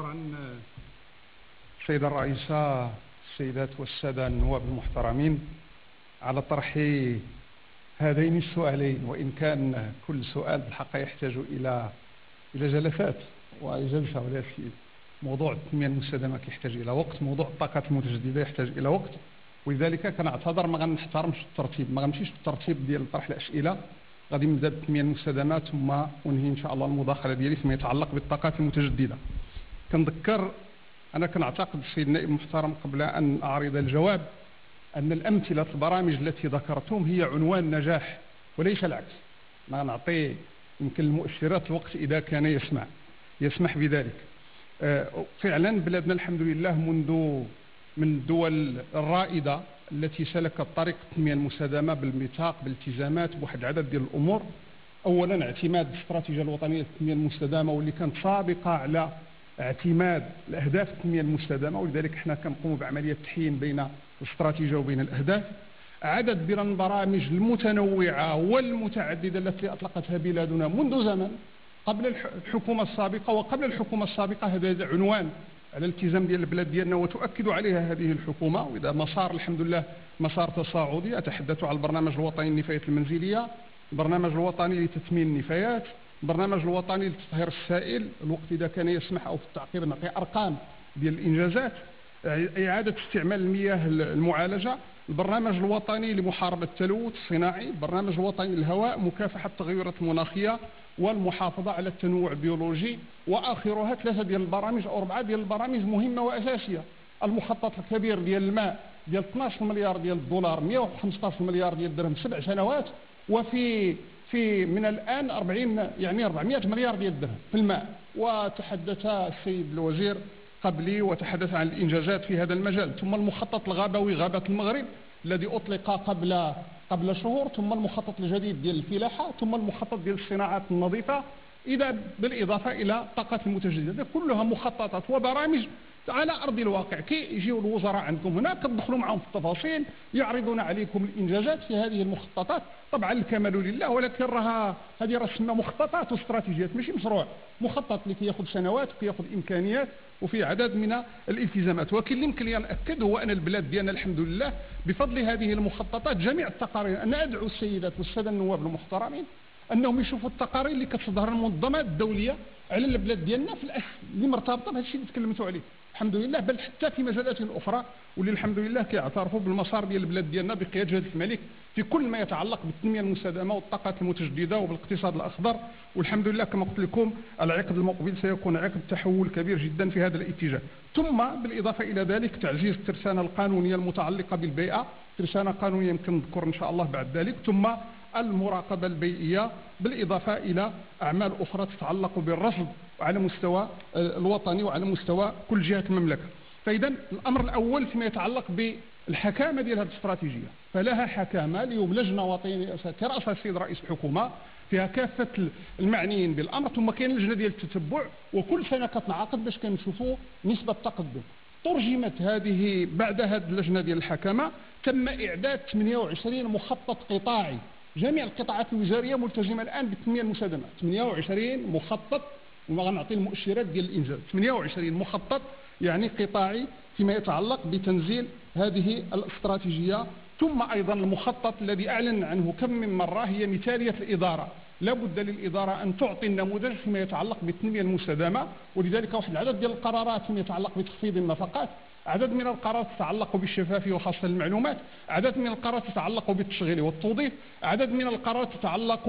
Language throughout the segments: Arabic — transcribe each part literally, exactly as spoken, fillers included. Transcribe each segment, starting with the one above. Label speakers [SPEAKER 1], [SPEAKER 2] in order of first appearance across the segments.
[SPEAKER 1] شكرا السيدة الرئيسة، السيدات والسادة النواب المحترمين، على طرح هذين السؤالين، وإن كان كل سؤال بالحق يحتاج إلى إلى جلسات وجلسة، ولكن موضوع التنمية المستدامة يحتاج إلى وقت، موضوع الطاقات المتجددة يحتاج إلى وقت، ولذلك كنعتذر ما غنحترمش الترتيب، ما غنمشيش بالترتيب ديال طرح الأسئلة. غادي نبدا بالتنمية المستدامة ثم أنهي إن شاء الله المداخلة ديالي فيما يتعلق بالطاقات المتجددة. كنذكر أنا كنعتقد السيد النائب المحترم قبل أن أعرض الجواب أن الأمثلة البرامج التي ذكرتم هي عنوان نجاح وليس العكس. ما نعطي يمكن المؤشرات الوقت إذا كان يسمع يسمح بذلك. فعلا بلادنا الحمد لله منذ من الدول الرائدة التي سلكت طريق التنمية المستدامة بالميثاق بالالتزامات بواحد العدد ديال الأمور. أولا اعتماد الاستراتيجية الوطنية للتنمية المستدامة واللي كانت سابقة على اعتماد الأهداف التنمية المستدامة، ولذلك احنا كنقوموا بعملية تحيين بين الاستراتيجية وبين الأهداف. عدد من البرامج المتنوعة والمتعددة التي أطلقتها بلادنا منذ زمن قبل الحكومة السابقة وقبل الحكومة السابقة. هذا عنوان على الالتزام ديال البلاد ديالنا وتؤكد عليها هذه الحكومة، وإذا مسار الحمد لله مسار تصاعدي. أتحدث عن البرنامج الوطني للنفايات المنزلية، البرنامج الوطني لتثمين النفايات، البرنامج الوطني لتطهير السائل، الوقت إذا كان يسمح أو في التعقيب نعطي أرقام ديال الإنجازات، إعادة استعمال المياه المعالجة، البرنامج الوطني لمحاربة التلوث الصناعي، البرنامج الوطني للهواء، مكافحة التغيرات المناخية والمحافظة على التنوع البيولوجي، وآخرها ثلاثة ديال البرامج أو أربعة ديال البرامج مهمة وأساسية. المخطط الكبير ديال الماء ديال اثناش مليار ديال الدولار، مئة وخمسطاش مليار ديال الدرهم، سبع سنوات، وفي في من الآن أربعين يعني أربعمئة مليار ديال الدرهم في الماء. وتحدث السيد الوزير قبلي وتحدث عن الإنجازات في هذا المجال. ثم المخطط الغابوي غابة المغرب الذي أطلق قبل قبل شهور، ثم المخطط الجديد ديال الفلاحة، ثم المخطط ديال الصناعات النظيفة، إذا بالإضافة إلى الطاقات المتجددة. كلها مخططات وبرامج على أرض الواقع. كي يجيو الوزراء عندكم هنا كتدخلوا معهم في التفاصيل، يعرضون عليكم الإنجازات في هذه المخططات. طبعا الكمال لله، ولكن راها هذه راه اسمها مخططات واستراتيجيات ماشي مشروع. مخطط اللي كياخذ سنوات وكياخذ إمكانيات وفي عدد من الالتزامات. ولكن اللي يمكن لي نأكد هو أن البلاد ديالنا الحمد لله بفضل هذه المخططات جميع التقارير. أنا أدعو السيدات والسادة النواب المحترمين أنهم يشوفوا التقارير اللي كتصدر المنظمات الدولية على البلاد ديالنا في الأسف اللي مرتبطة بهذا الشيء اللي تكلمتوا عليه الحمد لله، بل حتى في مجالات أخرى، واللي الحمد لله كيعترفوا بالمسار ديال البلاد ديالنا بقيادة جلالة الملك في كل ما يتعلق بالتنمية المستدامة والطاقات المتجددة وبالاقتصاد الأخضر. والحمد لله كما قلت لكم العقد المقبل سيكون عقد تحول كبير جدا في هذا الاتجاه. ثم بالإضافة إلى ذلك تعزيز الترسانة القانونية المتعلقة بالبيئة، ترسانة قانونية يمكن نذكر إن شاء الله بعد ذلك، ثم المراقبة البيئية، بالإضافة إلى أعمال أخرى تتعلق بالرصد على مستوى الوطني وعلى مستوى كل جهات المملكة. فإذا الأمر الأول فيما يتعلق بالحكامة ديال هذه الاستراتيجية، فلها حكامة اليوم لجنة وطنية كرأسها السيد رئيس الحكومة فيها كافة المعنيين بالأمر، ثم كاين لجنة ديال التتبع وكل سنة كتنعقد باش كنشوفوا نسبة التقدم. ترجمت هذه بعد هذه اللجنة ديال الحكامة تم إعداد ثمانية وعشرين مخطط قطاعي. جميع القطاعات الوزارية ملتزمة الآن بالتنمية المستدامة، ثمانية وعشرين مخطط، وما غنعطي المؤشرات ديال الإنجاز. ثمانية وعشرين مخطط يعني قطاعي فيما يتعلق بتنزيل هذه الاستراتيجية. ثم أيضا المخطط الذي أعلن عنه كم من مرة هي مثالية الإدارة. لا بد للإدارة أن تعطي النموذج فيما يتعلق بالتنمية المستدامة، ولذلك واحد العدد ديال القرارات فيما يتعلق بتخفيض النفقات، عدد من القرارات تتعلق بالشفافية وخاصة المعلومات، عدد من القرارات تتعلق بالتشغيل والتوظيف، عدد من القرارات تتعلق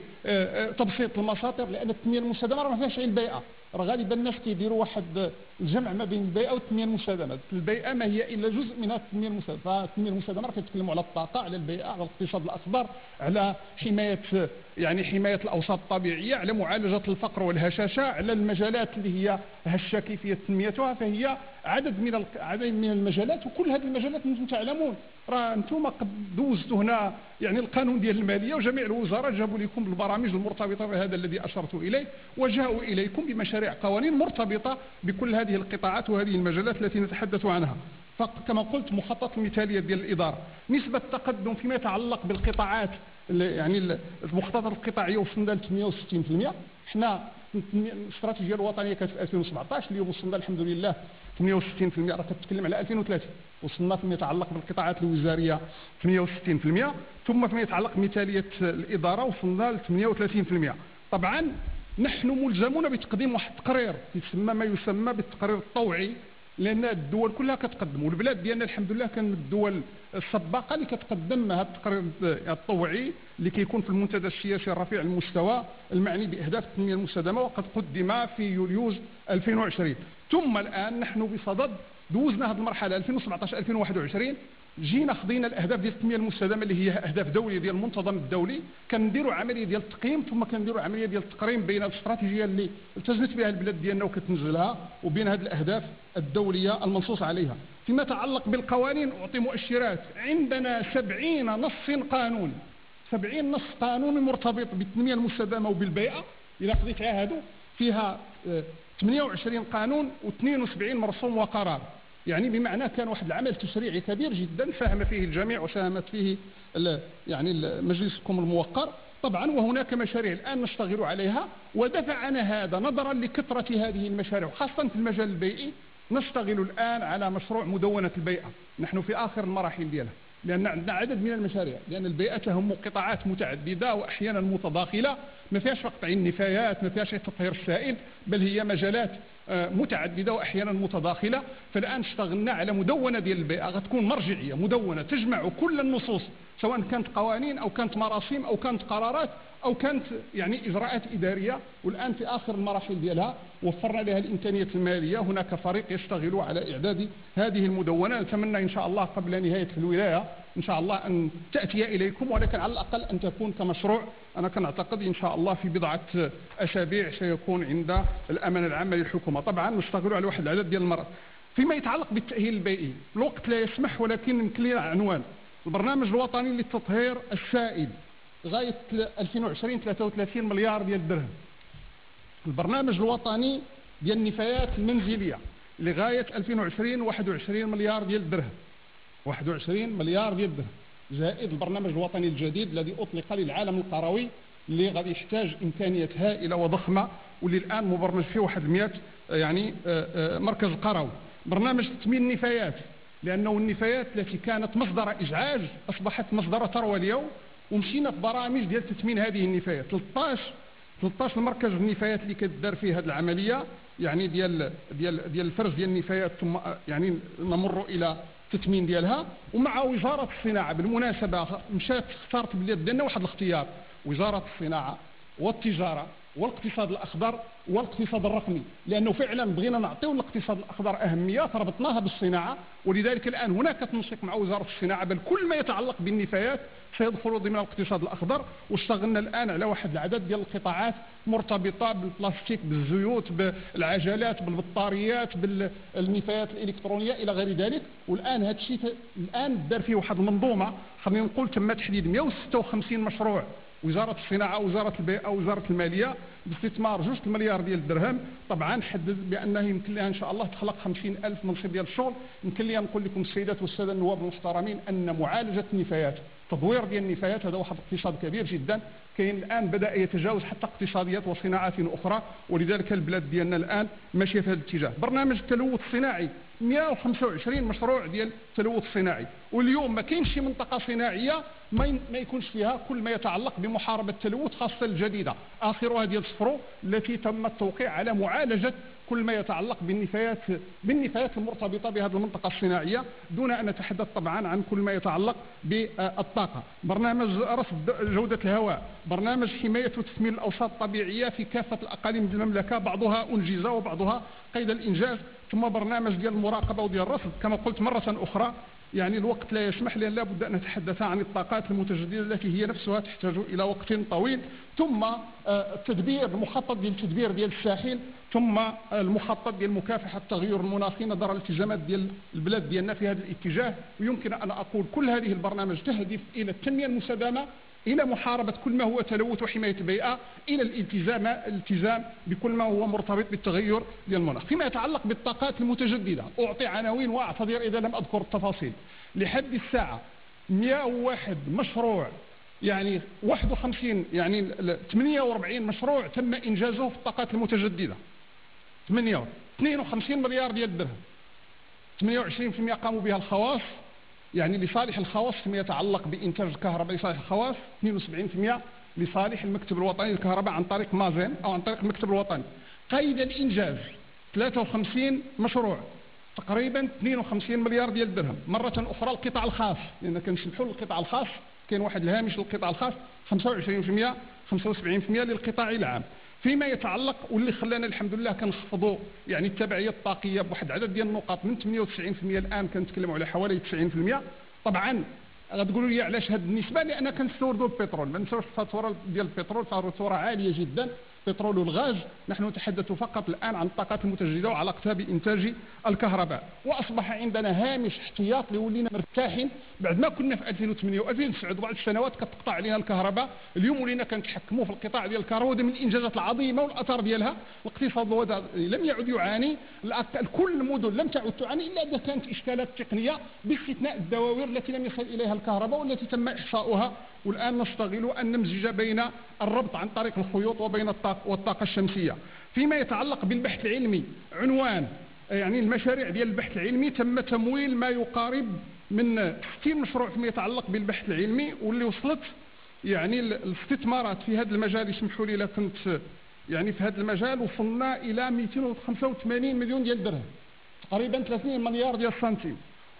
[SPEAKER 1] بتبسيط المساطر، لأن التنمية المستدامة ما فيهاش غير البيئة. راه غالبا الناس كيديروا واحد الجمع ما بين البيئة والتنمية المستدامة. البيئة ما هي إلا جزء من التنمية المستدامة. فالتنمية المستدامة راه كيتكلموا على الطاقة، على البيئة، على الاقتصاد الأخضر، على حماية يعني حماية الأوساط الطبيعية، على معالجة الفقر والهشاشة، على المجالات اللي هي هشة كيفية تنميتها. فهي عدد من عدد من المجالات، وكل هذه المجالات انتم تعلمون راه انتم قد دوزتوا هنا يعني القانون ديال المالية، وجميع الوزراء جابوا لكم البرامج المرتبطة بهذا الذي أشرت إليه، وجاءوا إليكم بمشاريع قوانين مرتبطة بكل هذه القطاعات وهذه المجالات التي نتحدث عنها. فكما قلت مخطط المثالية ديال الإدارة، نسبة التقدم فيما يتعلق بالقطاعات يعني المخططات القطاعية وصلنا ل ثمانية وستين بالمئة، حنا الاستراتيجيه الوطنيه كانت في ألفين وسبعطاش، اليوم وصلنا الحمد لله ثمانية وستين بالمئة، راه كتكلم على ألفين وثلاثين، وصلنا فيما يتعلق بالقطاعات الوزاريه ثمانية وستين بالمئة، ثم فيما يتعلق بمثاليه الاداره وصلنا ل ثمانية وثلاثين بالمئة. طبعا نحن ملزمون بتقديم واحد التقرير يسمى ما يسمى بالتقرير الطوعي، لان الدول كلها كتقدم، والبلاد ديالنا الحمد لله كان من الدول السباقه اللي كتقدم هذا التقرير الطوعي اللي كيكون في المنتدى السياسي الرفيع المستوى المعني باهداف التنميه المستدامه، وقد قدم في يوليوز ألفين وعشرين. ثم الان نحن بصدد دوزنا هذه المرحله ألفين وسبعطاش ألفين وواحد وعشرين، جينا خضينا الاهداف ديال التنميه المستدامه اللي هي اهداف دوليه ديال المنتظم الدولي، كنديروا عمليه ديال التقييم، ثم كنديروا عمليه ديال التقريم بين الاستراتيجيه اللي التزمت بها البلاد ديالنا وكتنزلها وبين هذه الاهداف الدوليه المنصوص عليها. فيما يتعلق بالقوانين اعطي مؤشرات، عندنا سبعين نص قانوني، سبعين نص قانوني مرتبط بالتنميه المستدامه وبالبيئه، الى خذيت هادو فيها ثمانية وعشرين قانون واثنين وسبعين مرسوم وقرار، يعني بمعنى كان واحد العمل تشريعي كبير جدا ساهم فيه الجميع وساهمت فيه يعني مجلسكم الموقر. طبعا وهناك مشاريع الآن نشتغل عليها، ودفعنا هذا نظرا لكثرة هذه المشاريع وخاصة في المجال البيئي. نشتغل الآن على مشروع مدونة البيئة، نحن في آخر المراحل ديالها، لأن عندنا عدد من المشاريع، لأن البيئة تهم قطاعات متعددة وأحيانا متداخلة، ما فيهاش فقط النفايات، ما فيهاش تطهير السائل، بل هي مجالات متعددة وأحيانا متداخلة. فالآن اشتغلنا على مدونة ديال البيئة، غتكون مرجعية مدونة تجمع كل النصوص، سواء كانت قوانين أو كانت مراسيم أو كانت قرارات أو كانت يعني إجراءات إدارية، والآن في آخر المراحل ديالها وفرنا لها الإمكانية المالية. هناك فريق يشتغل على إعداد هذه المدونة، نتمنى إن شاء الله قبل نهاية الولاية إن شاء الله أن تأتي إليكم، ولكن على الأقل أن تكون كمشروع. أنا كان أعتقد إن شاء الله في بضعة أسابيع سيكون عند الأمانة العامة للحكومة. طبعا نشتغل على واحد العدد ديال المرات. فيما يتعلق بالتأهيل البيئي الوقت لا يسمح، ولكن يمكن لنا عنوان البرنامج الوطني للتطهير السائل غاية ألفين وعشرين ثلاثة وثلاثين مليار ديال الدرهم. البرنامج الوطني ديال النفايات المنزلية لغاية ألفين وعشرين واحد وعشرين مليار ديال الدرهم، واحد وعشرين مليار ديال الدرهم، زائد البرنامج الوطني الجديد الذي أطلق للعالم القروي اللي غادي يحتاج إمكانيات هائلة وضخمة، واللي الآن مبرمج فيه واحد مئة يعني مركز قروي. برنامج تثمين النفايات، لأنه النفايات التي كانت مصدر إزعاج أصبحت مصدر ثروة اليوم، ومشينا في برامج ديال تثمين هذه النفايات. ثلاثة عشر ثلاثة عشر مركز النفايات اللي كتدار فيه هذه العملية، يعني ديال ديال ديال الفرز ديال النفايات، ثم يعني نمر إلى التثمين ديالها. ومع وزارة الصناعة بالمناسبة مشات اختارت باليد ديالنا واحد الاختيار، وزارة الصناعة والتجارة والاقتصاد الأخضر والاقتصاد الرقمي، لأنه فعلا بغينا نعطيو الاقتصاد الأخضر أهمية فربطناها بالصناعة، ولذلك الآن هناك تنسيق مع وزارة الصناعة، بل كل ما يتعلق بالنفايات سيدخل ضمن الاقتصاد الأخضر. واشتغلنا الآن على واحد العدد ديال القطاعات مرتبطة بالبلاستيك، بالزيوت، بالعجلات، بالبطاريات، بالنفايات الإلكترونية إلى غير ذلك. والآن هذا الشيء الآن دار فيه واحد المنظومة، خلينا نقول تم تحديد مئة وستة وخمسين مشروع، وزارة الصناعة وزارة البيئة وزارة المالية باستثمار جوج المليار ديال الدرهم. طبعا حدد بأنه يمكن لها إن شاء الله تخلق خمسين ألف منصب ديال الشغل. يمكن لي نقول لكم السيدات والسادة النواب المحترمين أن معالجة النفايات، تطوير ديال النفايات، هذا واحد اقتصاد كبير جدا، كاين الآن بدأ يتجاوز حتى اقتصاديات وصناعات أخرى، ولذلك البلاد ديالنا الآن ماشية في هذا الاتجاه. برنامج التلوث الصناعي مئة وخمسة وعشرين مشروع ديال التلوث الصناعي، واليوم ما كاينش شي منطقة صناعية ما يكونش فيها كل ما يتعلق بمحاربة التلوث، خاصة الجديدة آخرها ديال صفرو التي تم التوقيع على معالجة كل ما يتعلق بالنفايات بالنفايات المرتبطة بهذه المنطقة الصناعية، دون أن نتحدث طبعا عن كل ما يتعلق بالطاقة. برنامج رصد جودة الهواء، برنامج حماية وتثمين الأوساط الطبيعية في كافة الأقاليم المملكة، بعضها أنجز وبعضها قيد الإنجاز. ثم برنامج ديال المراقبة وديال الرصد، كما قلت مرة أخرى يعني الوقت لا يسمح لنا، لا بد أن نتحدث عن الطاقات المتجددة التي هي نفسها تحتاج إلى وقت طويل. ثم التدبير، المخطط ديال التدبير ديال الساحل، ثم المخطط ديال مكافحة التغير المناخي نظرا للالتزامات ديال البلاد ديالنا في هذا الاتجاه. ويمكن أن أقول كل هذه البرنامج تهدف إلى التنمية المستدامة، إلى محاربة كل ما هو تلوث وحماية البيئة، إلى الالتزام الالتزام بكل ما هو مرتبط بالتغير ديال المناخ. فيما يتعلق بالطاقات المتجددة أعطي عناوين وأعتذر إذا لم أذكر التفاصيل. لحد الساعة مئة وواحد مشروع يعني واحد وخمسين يعني ثمانية وأربعين مشروع تم إنجازه في الطاقات المتجددة، ثمانية اثنين وخمسين مليار ديال الدرهم، ثمانية وعشرين بالمئة قاموا بها الخواص، يعني لصالح الخواص فيما يتعلق بإنتاج الكهرباء لصالح الخواص، اثنين وسبعين بالمئة لصالح المكتب الوطني للكهرباء عن طريق مازين أو عن طريق المكتب الوطني. قيد الإنجاز ثلاثة وخمسين مشروع، تقريبا اثنين وخمسين مليار ديال الدرهم. مرة أخرى القطاع الخاص، لأن كنسمحوا للقطاع الخاص، كاين واحد الهامش للقطاع الخاص خمسة وعشرين بالمئة خمسة وسبعين بالمئة للقطاع العام. فيما يتعلق واللي خلانا الحمد لله كنخفضوا يعني التبعية الطاقية بواحد العدد ديال النقاط من ثمانية وتسعين بالمئة الآن كنتكلموا على حوالي تسعين بالمئة. طبعا غتقولوا لي علاش هذه النسبة؟ لأن كنستوردوا البترول، ما ننساوش الفاتورة ديال البترول فاتورة عالية جدا، البترول والغاز. نحن نتحدث فقط الآن عن الطاقات المتجددة وعلاقتها بإنتاج الكهرباء، وأصبح عندنا هامش احتياط اللي ولينا مرتاحين بعد ما كنا في ألفين وثمانية وألفين وتسعة وبعض السنوات كتقطع علينا الكهرباء. اليوم ولينا كنتحكموا في القطاع ديال الكهرباء، وهذا من الإنجازات العظيمة والأثار ديالها. الاقتصاد لم يعد يعاني، كل المدن لم تعد تعاني إلا إذا كانت إشكالات تقنية، باستثناء الدواوير التي لم يصل إليها الكهرباء والتي تم إحصاؤها. والآن نشتغل أن نمزج بين الربط عن طريق الخيوط وبين الطاقة والطاقة الشمسية. فيما يتعلق بالبحث العلمي، عنوان يعني المشاريع ديال البحث العلمي، تم تمويل ما يقارب من ستين مشروع فيما يتعلق بالبحث العلمي، واللي وصلت يعني الاستثمارات في هذا المجال، يسمحوا لي لا كنت يعني في هذا المجال وصلنا إلى مئتين وخمسة وثمانين مليون ديال الدرهم، تقريبا ثلاثين مليار ديال السنتيم.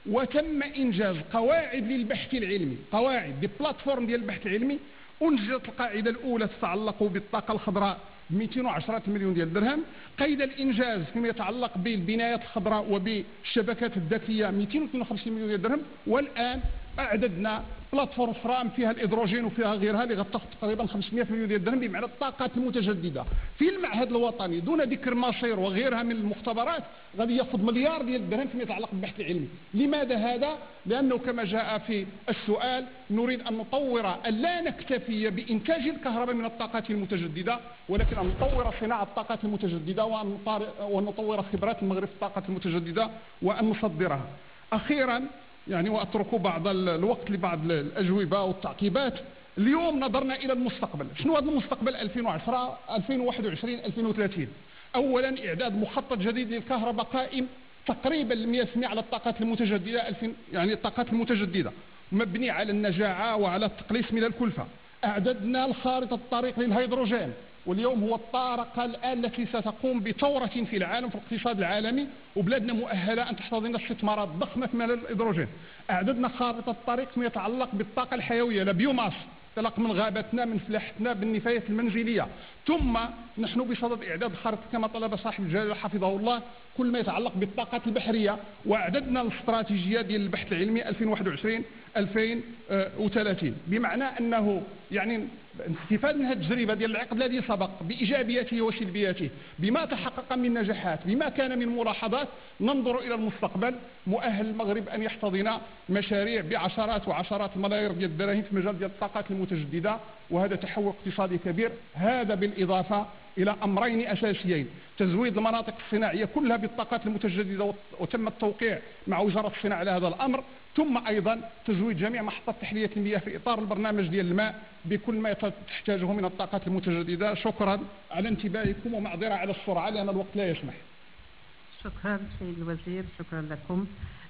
[SPEAKER 1] وتم إنجاز قواعد للبحث العلمي، قواعد دي بلاتفورم ديال البحث العلمي. أنجزت القاعدة الأولى تتعلق بالطاقة الخضراء مئتين وعشرة مليون ديال الدرهم. قيد الإنجاز فيما يتعلق بالبنايات الخضراء وبالشبكات الذكية مئتين واثنين وخمسين مليون ديال الدرهم. والآن أعددنا بلاتفورم أخرى فيها الإدروجين وفيها غيرها اللي غتاخذ تقريبا خمسمئة مليون ديال الدرهم بمعنى الطاقات المتجددة. في المعهد الوطني دون ذكر مصير وغيرها من المختبرات غادي ياخذ مليار ديال الدرهم فيما يتعلق بالبحث العلمي. لماذا هذا؟ لأنه كما جاء في السؤال نريد أن نطور، لا نكتفي بإنتاج الكهرباء من الطاقات المتجددة، ولكن أن نطور صناعة الطاقات المتجددة وأن نطور خبرات المغرب في الطاقات المتجددة وأن نصدرها. أخيرا يعني وأترك بعض الوقت لبعض الأجوبة والتعقيبات. اليوم نظرنا إلى المستقبل، شنو هذا المستقبل ألفين وعشرة ألفين وواحد وعشرين ألفين وثلاثين؟ أولا إعداد مخطط جديد للكهرباء قائم تقريبا مئة بالمئة على الطاقات المتجددة، يعني الطاقات المتجددة مبني على النجاعة وعلى التقليص من الكلفة. أعددنا الخارطة الطريق للهيدروجين، واليوم هو الطارق الآن التي ستقوم بثورة في العالم في الاقتصاد العالمي، وبلادنا مؤهلة أن تحتضن استثمارات ضخمة في مجال الهيدروجين. أعددنا خارطة الطريق فيما يتعلق بالطاقة الحيوية، لا بيوماس، تلق من غابتنا من فلاحتنا بالنفايات المنزلية. ثم نحن بصدد إعداد خارطة كما طلب صاحب الجلالة حفظه الله كل ما يتعلق بالطاقات البحرية. وأعددنا الاستراتيجية ديال البحث العلمي ألفين وواحد وعشرين ألفين وثلاثين، بمعنى أنه يعني استفاد من هذه التجربة ديال العقد الذي سبق بإيجابياته وسلبياته، بما تحقق من نجاحات، بما كان من ملاحظات، ننظر إلى المستقبل مؤهل المغرب أن يحتضن مشاريع بعشرات وعشرات الملايير ديال الدراهم في مجال ديال الطاقات المتجددة، وهذا تحول اقتصادي كبير. هذا بالإضافة إلى أمرين أساسيين: تزويد المناطق الصناعية كلها بالطاقات المتجددة، وتم التوقيع مع وزارة الصناعة على هذا الأمر، ثم أيضا تزويد جميع محطات تحلية المياه في إطار البرنامج ديال الماء بكل ما تحتاجه من الطاقات المتجددة. شكرا على انتباهكم ومعذرة على السرعة لأن الوقت لا يسمح.
[SPEAKER 2] شكرا سيد الوزير، شكرا لكم.